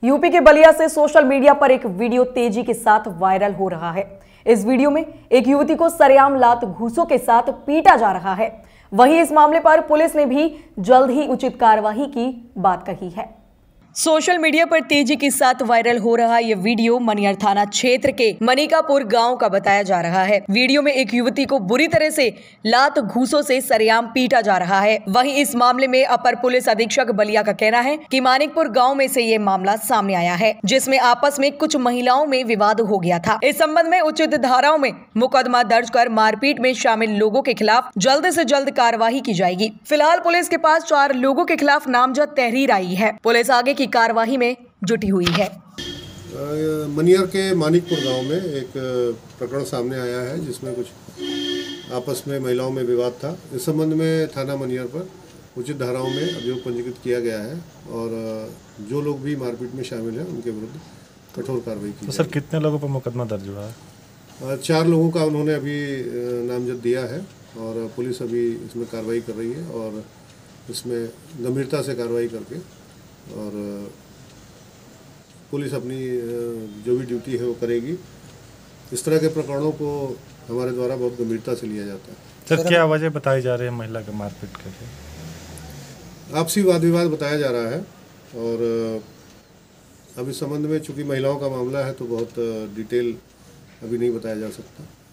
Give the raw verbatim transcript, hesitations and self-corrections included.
UP के बलिया से social media पर एक वीडियो तेजी के साथ वायरल हो रहा है। इस वीडियो में एक युवती को सरेआम लात घूंसों के साथ पीटा जा रहा है। वहीं इस मामले पर पुलिस ने भी जल्द ही उचित कार्रवाई की बात कही है। सोशल मीडिया पर तेजी के साथ वायरल हो रहा ये वीडियो मनियर थाना क्षेत्र के मनिकापुर गांव का बताया जा रहा है। वीडियो में एक युवती को बुरी तरह से लात घूंसों से सरेआम पीटा जा रहा है। वहीं इस मामले में अपर पुलिस अधीक्षक बलिया का कहना है कि मानिकपुर गांव में से ये मामला सामने आया है, जिसमें आपस में कुछ महिलाओं में विवाद हो गया था। इस संबंध में उचित धाराओं में मुकदमा दर्ज कर मारपीट में शामिल लोगों के खिलाफ जल्द से जल्द कार्रवाई की जाएगी। फिलहाल पुलिस के पास चार लोगों के खिलाफ नामजद तहरीर आई है। पुलिस आगे की कार्रवाई में जुटी हुई है। मनियर के मानिकपुर गांव में एक प्रकरण सामने आया है, जिसमें कुछ आपस में महिलाओं में विवाद था। इस संबंध में थाना मनियर पर उचित धाराओं में अभियोग पंजीकृत किया गया है और जो लोग भी मारपीट में शामिल हैं उनके विरुद्ध कठोर कार्रवाई की। तो सर कितने लोगों पर मुकदमा दर्ज हुआ है? चार लोगों का उन्होंने अभी नामजद दिया है और पुलिस अभी इसमें कार्रवाई कर रही है और इसमें गंभीरता से कार्रवाई करके और पुलिस अपनी जो भी ड्यूटी है वो करेगी। इस तरह के प्रकरणों को हमारे द्वारा बहुत गंभीरता से लिया जाता है। सर क्या वजह बताई जा रही है महिला के मारपीट के? आपसी वाद विवाद बताया जा रहा है और अब इस संबंध में चूंकि महिलाओं का मामला है तो बहुत डिटेल अभी नहीं बताया जा सकता।